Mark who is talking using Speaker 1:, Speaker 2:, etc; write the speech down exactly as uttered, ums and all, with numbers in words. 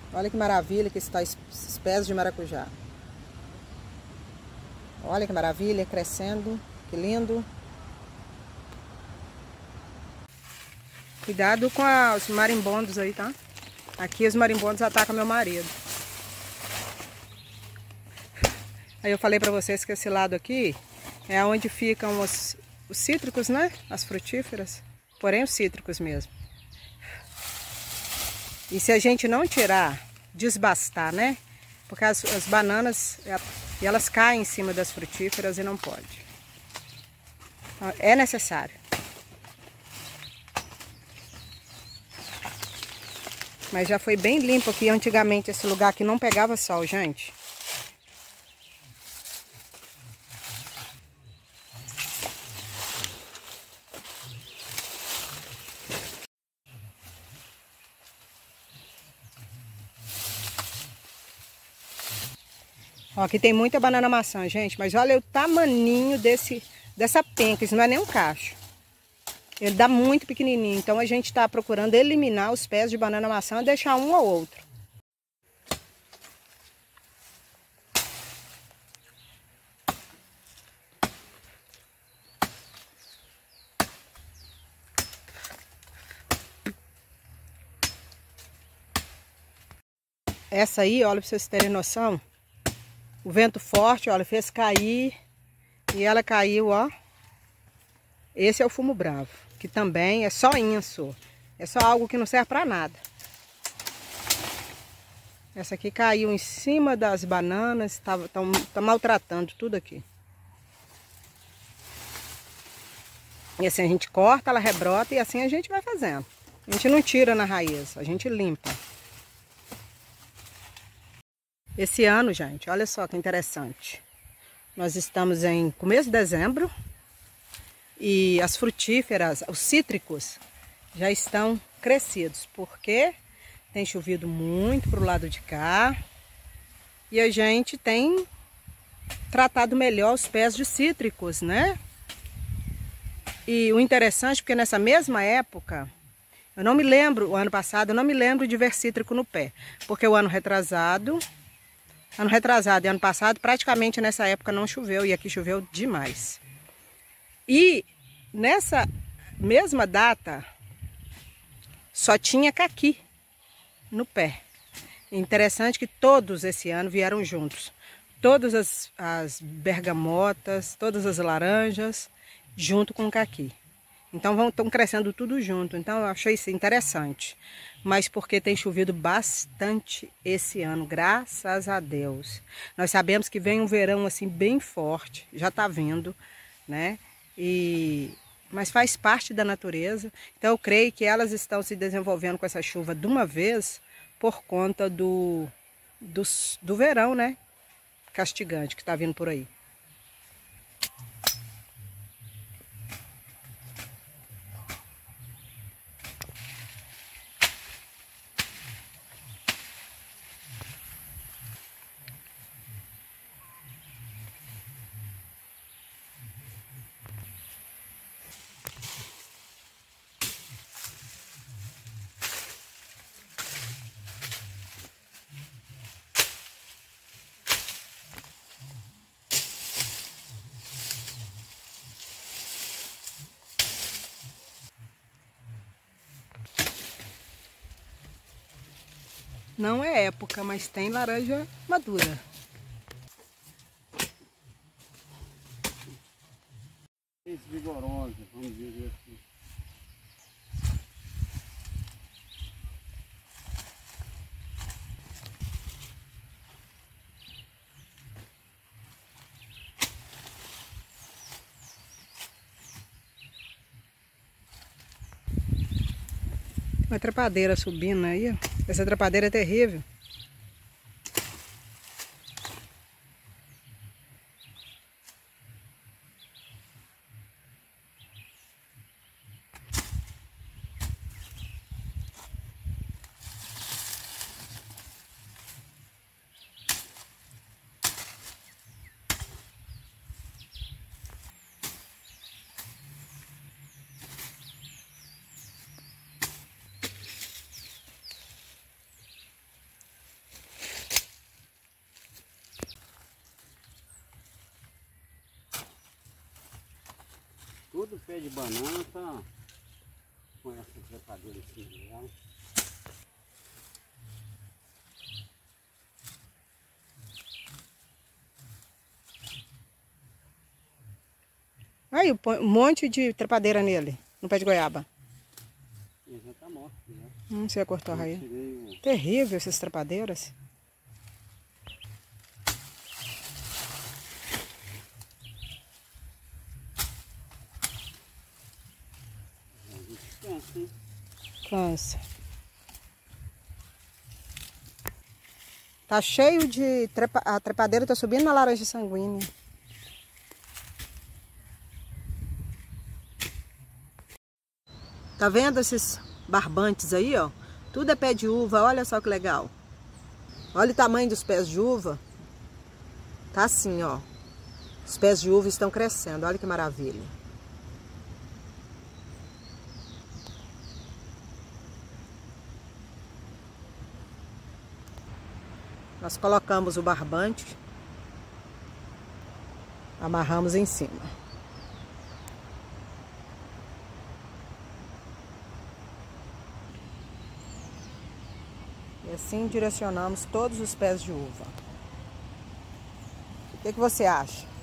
Speaker 1: Olha que maravilha que está esses pés de maracujá. Olha que maravilha, crescendo, que lindo. Cuidado com os marimbondos aí, tá? Aqui os marimbondos atacam meu marido. Aí eu falei pra vocês que esse lado aqui é onde ficam os, os cítricos, né? As frutíferas. Porém os cítricos mesmo. E se a gente não tirar, desbastar, né? Porque as, as bananas, elas caem em cima das frutíferas e não pode. Então, é necessário. Mas já foi bem limpo aqui. Antigamente esse lugar aqui não pegava sol, gente. Ó, aqui tem muita banana maçã, gente. Mas olha o tamaninho desse, dessa penca. Isso não é nem um cacho. Ele dá muito pequenininho. Então a gente está procurando eliminar os pés de banana maçã e deixar um ou outro. Essa aí, olha, para vocês terem noção, o vento forte, olha, fez cair e ela caiu, ó. Esse é o fumo bravo, que também é só inso, é só algo que não serve para nada. Essa aqui caiu em cima das bananas, tá, tá, tá maltratando tudo aqui. E assim a gente corta, ela rebrota e assim a gente vai fazendo. A gente não tira na raiz, a gente limpa. Esse ano, gente, olha só que interessante. Nós estamos em começo de dezembro e as frutíferas, os cítricos, já estão crescidos. Porque tem chovido muito pro lado de cá e a gente tem tratado melhor os pés de cítricos, né? E o interessante, porque nessa mesma época, eu não me lembro, o ano passado, eu não me lembro de ver cítrico no pé. Porque o ano retrasado... Ano retrasado e ano passado, praticamente nessa época não choveu e aqui choveu demais. E nessa mesma data, só tinha caqui no pé. Interessante que todos esse ano vieram juntos. Todas as, as bergamotas, todas as laranjas, junto com o caqui. Então estão crescendo tudo junto. Então eu achei isso interessante. Mas porque tem chovido bastante esse ano, graças a Deus. Nós sabemos que vem um verão assim bem forte, já está vindo, né? E... Mas faz parte da natureza. Então eu creio que elas estão se desenvolvendo com essa chuva de uma vez por conta do, do, do verão, né? Castigante que está vindo por aí. Não é época, mas tem laranja madura.
Speaker 2: Vigorosa, vamos dizer assim.
Speaker 1: Uma trepadeira subindo aí, ó. Essa trepadeira é terrível.
Speaker 2: pé de banana tá com essa trepadeira em cima dela.
Speaker 1: Aí, um monte de trepadeira nele, no pé de goiaba.
Speaker 2: Ele já tá morto, né?
Speaker 1: Hum, você cortou a raiz.
Speaker 2: O...
Speaker 1: Terrível essas trepadeiras.
Speaker 2: Cansa, hein?
Speaker 1: Cansa. Tá cheio de... Trepa... A trepadeira tá subindo na laranja sanguínea. Tá vendo esses barbantes aí, ó? Tudo é pé de uva, olha só que legal. Olha o tamanho dos pés de uva. Tá assim, ó. Os pés de uva estão crescendo, olha que maravilha. Nós colocamos o barbante, amarramos em cima. E assim direcionamos todos os pés de uva. O que que você acha?